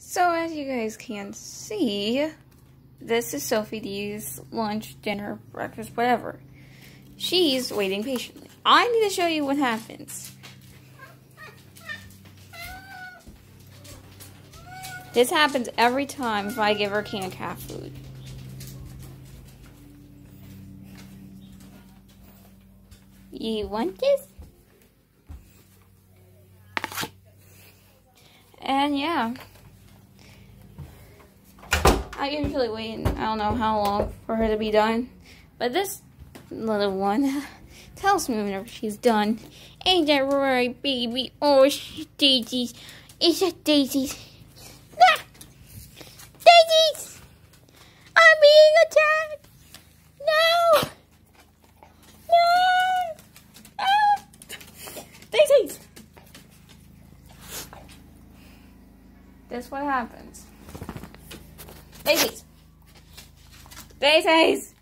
So as you guys can see, this is Sophie D's lunch, dinner, breakfast, whatever. She's waiting patiently. I need to show you what happens. This happens every time if I give her canned cat food. You want this? And yeah. I usually wait, I don't know how long for her to be done. But this little one tells me whenever she's done. Ain't that right, baby? Oh, daisies. It's a daisies. Ah! Daisies! I'm being attacked! No! No! Ah! Daisies! That's what happens. Daisies! Daisies!